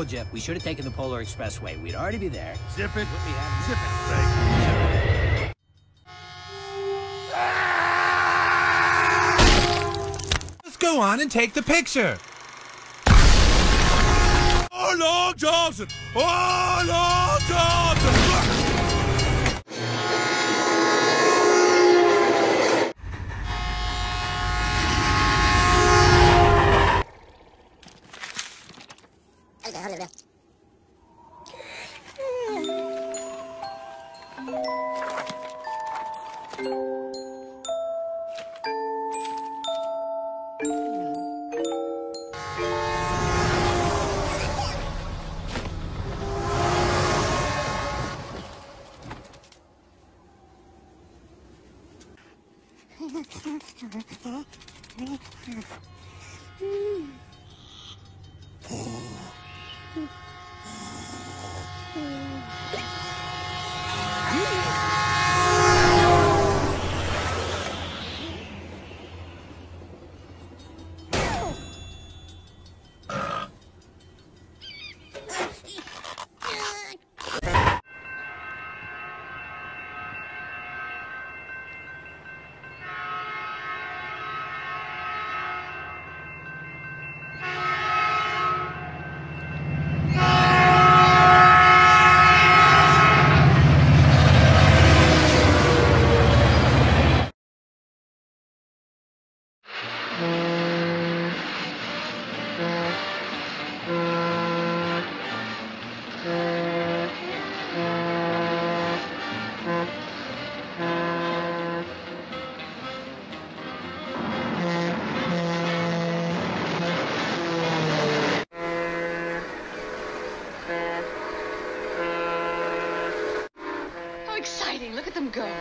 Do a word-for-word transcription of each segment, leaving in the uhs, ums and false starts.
told you, we should have taken the Polar Expressway. We'd already be there. Zip it. We have Zip it. Let's go on and take the picture. Oh, Lord Johnson! Oh, Lord Johnson! How exciting! Look at them go.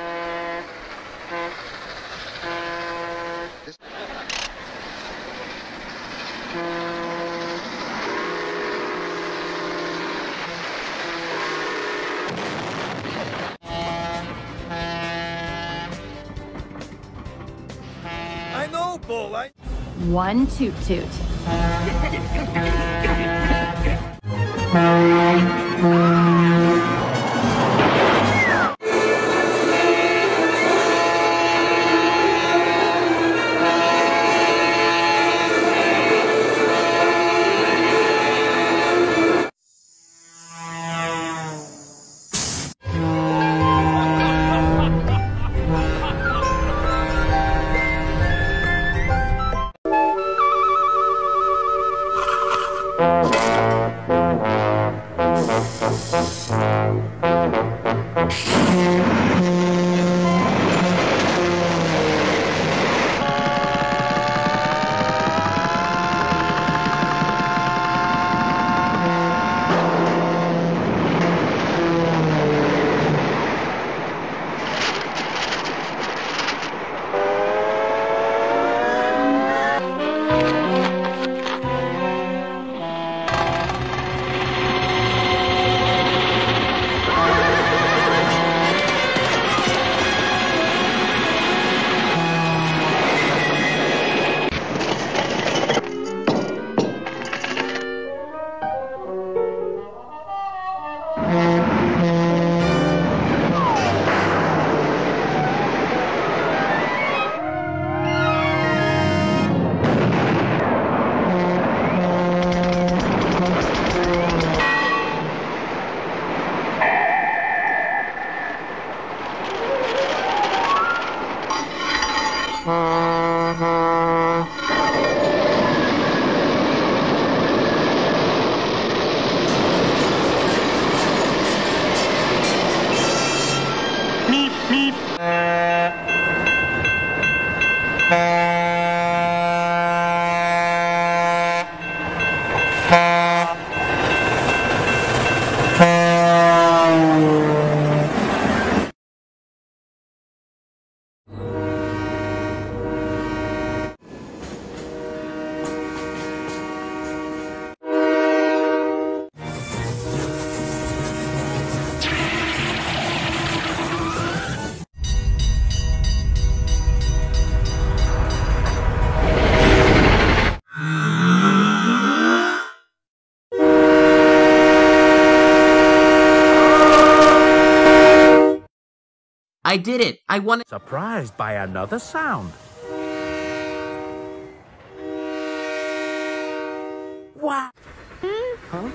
I know, Bull. I... One toot toot. Thank you. I did it! I won it! Surprised by another sound. What? Huh?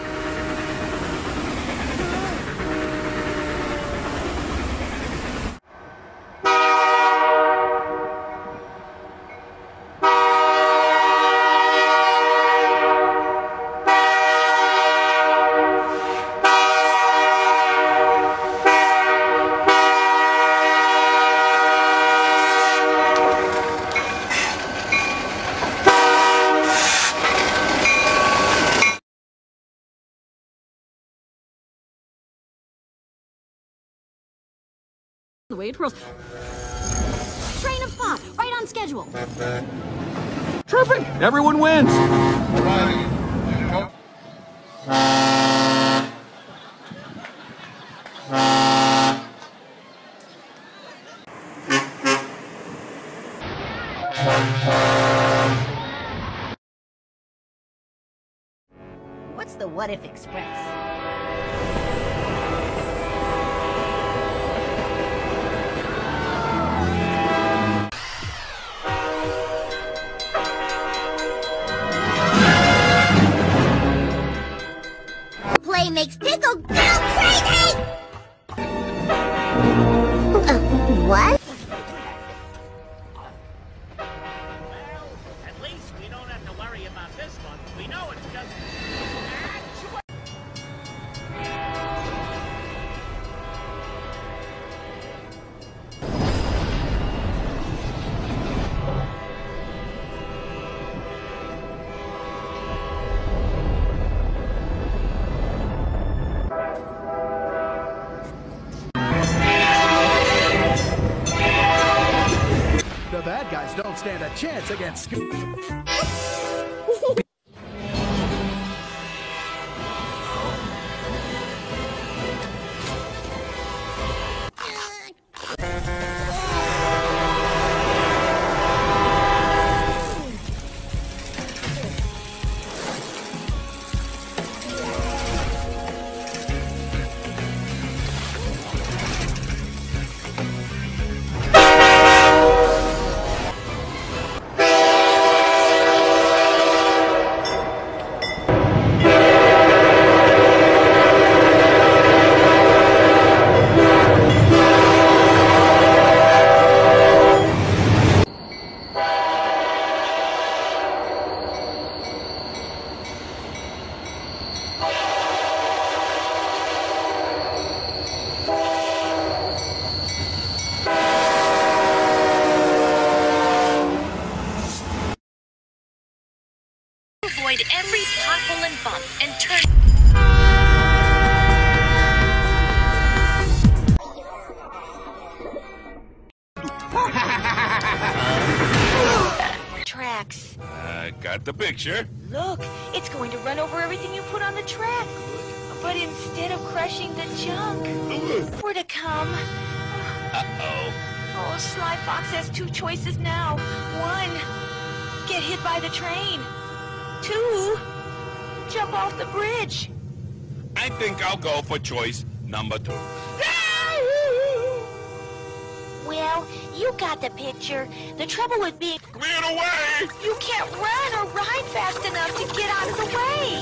The way it twirls. Train of thought, right on schedule. Perfect! Everyone wins! What's the What If Express? Play makes Pickle go crazy! Uh, what? At least we don't have to worry about this one. We know it's just... The bad guys don't stand a chance against Scoop. Avoid every pothole and bump and turn... Tracks. I got the picture. Look, it's going to run over everything you put on the track. But instead of crushing the junk, we're to come. Uh-oh. Oh, Sly Fox has two choices now. One, get hit by the train. Two, jump off the bridge. I think I'll go for choice number two. Well, you got the picture. The trouble with being... Clear the way! You can't run or ride fast enough to get out of the way.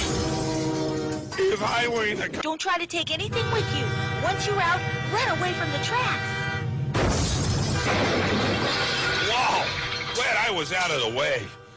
If I were in a... Don't try to take anything with you. Once you're out, run away from the tracks. Wow! Glad I was out of the way.